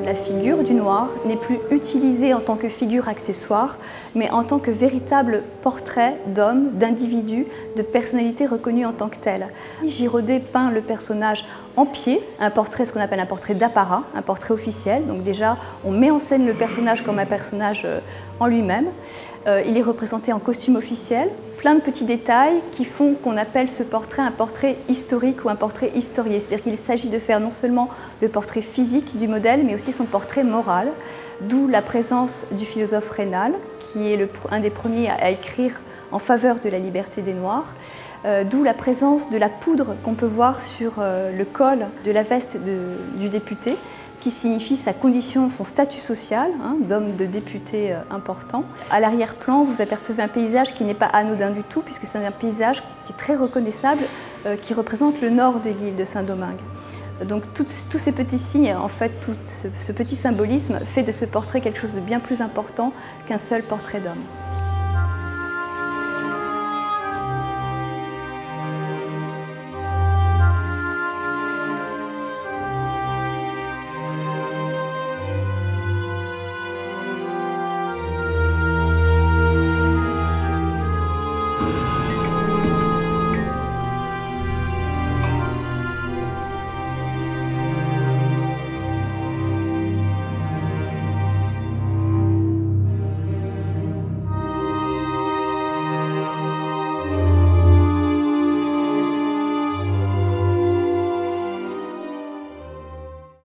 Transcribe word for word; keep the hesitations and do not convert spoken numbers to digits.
La figure du noir n'est plus utilisée en tant que figure accessoire, mais en tant que véritable portrait d'homme, d'individu, de personnalité reconnue en tant que telle. Girodet peint le personnage en pied, un portrait, ce qu'on appelle un portrait d'apparat, un portrait officiel. Donc déjà, on met en scène le personnage comme un personnage en lui-même. Euh, il est représenté en costume officiel. Plein de petits détails qui font qu'on appelle ce portrait un portrait historique ou un portrait historié. C'est-à-dire qu'il s'agit de faire non seulement le portrait physique du modèle, mais aussi son portrait moral, d'où la présence du philosophe Raynal, qui est le, un des premiers à écrire en faveur de la liberté des Noirs, euh, d'où la présence de la poudre qu'on peut voir sur euh, le col de la veste de, du député, qui signifie sa condition, son statut social, hein, d'homme de député euh, important. À l'arrière-plan, vous apercevez un paysage qui n'est pas anodin du tout, puisque c'est un paysage qui est très reconnaissable, euh, qui représente le nord de l'île de Saint-Domingue. Donc tout, tous ces petits signes, en fait, tout ce, ce petit symbolisme fait de ce portrait quelque chose de bien plus important qu'un seul portrait d'homme.